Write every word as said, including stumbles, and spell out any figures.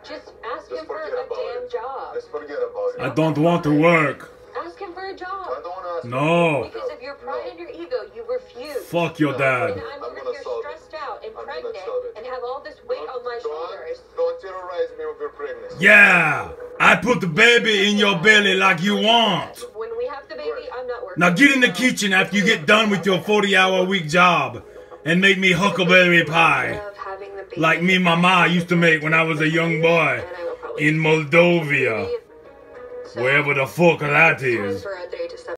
Just ask Just him for a forget about damn it. job. Just forget about it. I don't want to work. Ask him for a job. I don't want to ask No. you for a Because job. of your pride No. and your ego, you refuse. Fuck your No. dad. And I'm, I'm over gonna here solve it. stressed out and I'm gonna pregnant solve it. and have all this weight on my shoulders. Don't, don't terrorize me with your pregnancy. Yeah. I put the baby in your belly like you want. When we have the baby, I'm not working. Now get in the kitchen after you get done with your forty hour a week job and make me huckleberry pie. Of having the baby. Like me and my ma used to make when I was a young boy And I will probably in Moldovia. So, Wherever the fuck that it's time is. for a day to